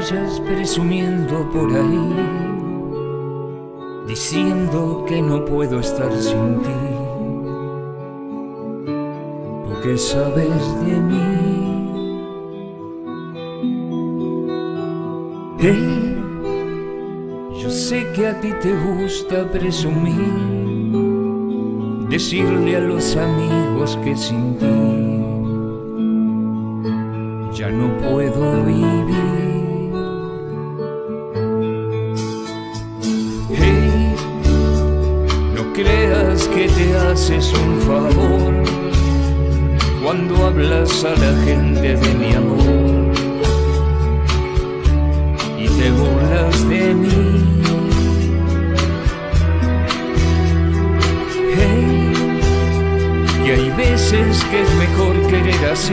vayas presumiendo por ahí, diciendo que no puedo estar sin ti. ¿Tú qué sabes de mí? Yo sé que a ti te gusta presumir, decirle a los amigos que sin ti ya no puedo vivir. No creas que te haces un favor cuando hablas a la gente de mi amor y te burlas de mí. Que hay veces que es mejor querer así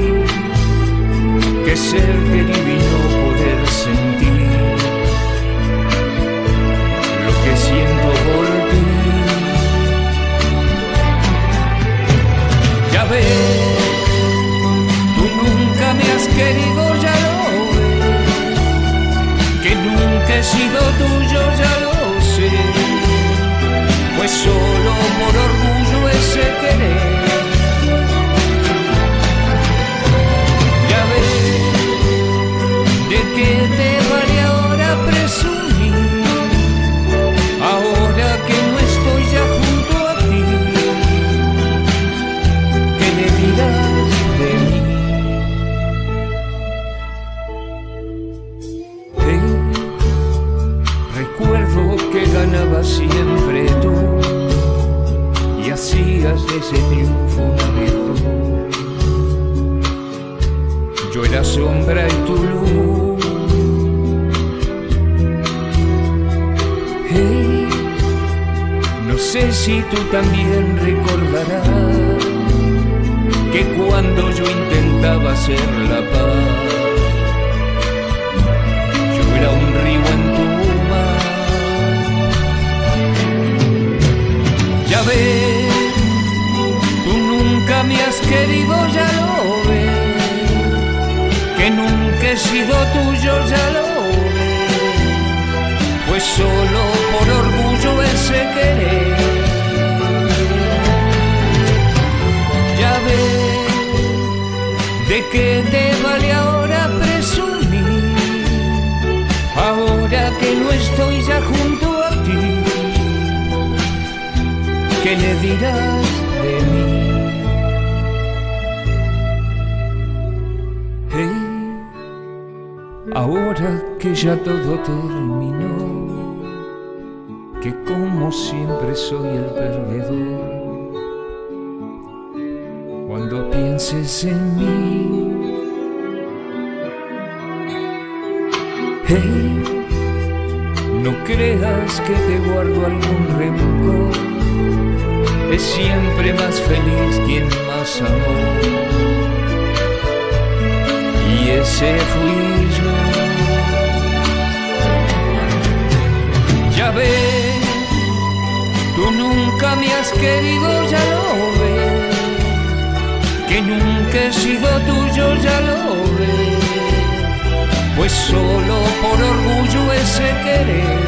que ser querido y no poder sentir lo que siento por ti. Ya ves, tú nunca me has querido, ya lo ves, que nunca he sido tuyo, ya lo sé. Fue solo por orgullo ese querer. Ya ves, ¿de qué te vale ahora presumir? Ahora que no estoy ya junto a ti, ¿qué le dirás de mí? Recuerdo que ganabas siempre tú y hacías de ese triunfo una virtud. Yo era sombra y tu luz. No sé si tú también recordarás que cuando yo intentaba hacer la paz, yo era un río en tu mar. Ya ves, tú nunca me has querido, ya lo ves, que nunca he sido tuyo, ya lo ves. Fue solo por orgullo ese querer. Ya ves, ¿de qué te vale ahora presumir? Ahora que no estoy ya junto a ti, ¿qué le dirás de mí? Ahora que ya todo terminó, que como siempre soy el perdedor, cuando pienses en mí, no creas que te guardo algún rencor. Es siempre más feliz quien más amó, y ese fui yo. Ya ves, tú nunca me has querido, ya lo ves, que nunca he sido tuyo, ya lo ves. Pues solo por orgullo ese querer.